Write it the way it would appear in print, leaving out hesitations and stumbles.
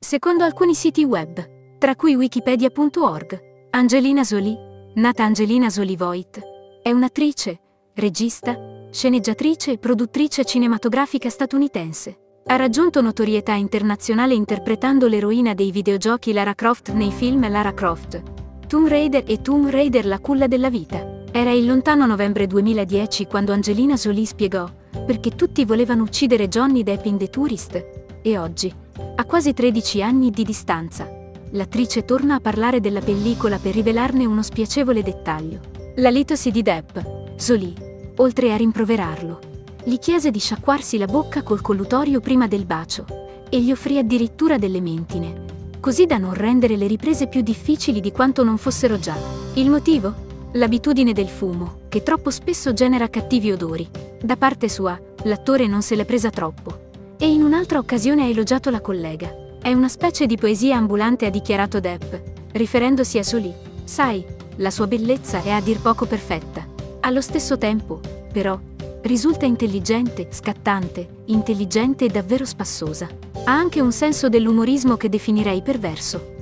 Secondo alcuni siti web, tra cui wikipedia.org, Angelina Jolie, nata Angelina Jolie Voigt, è un'attrice, regista, sceneggiatrice e produttrice cinematografica statunitense. Ha raggiunto notorietà internazionale interpretando l'eroina dei videogiochi Lara Croft nei film Lara Croft, Tomb Raider e Tomb Raider La culla della vita. Era il lontano novembre 2010 quando Angelina Jolie spiegò perché tutti volevano uccidere Johnny Depp in The Tourist, e oggi, a quasi 13 anni di distanza, l'attrice torna a parlare della pellicola per rivelarne uno spiacevole dettaglio. La litosi di Depp, Jolie, oltre a rimproverarlo, gli chiese di sciacquarsi la bocca col collutorio prima del bacio e gli offrì addirittura delle mentine, così da non rendere le riprese più difficili di quanto non fossero già. Il motivo? L'abitudine del fumo, che troppo spesso genera cattivi odori. Da parte sua, l'attore non se l'è presa troppo e in un'altra occasione ha elogiato la collega. È una specie di poesia ambulante, ha dichiarato Depp, riferendosi a Jolie. Sai, la sua bellezza è a dir poco perfetta. Allo stesso tempo, però, risulta intelligente, scattante, intelligente e davvero spassosa. Ha anche un senso dell'umorismo che definirei perverso.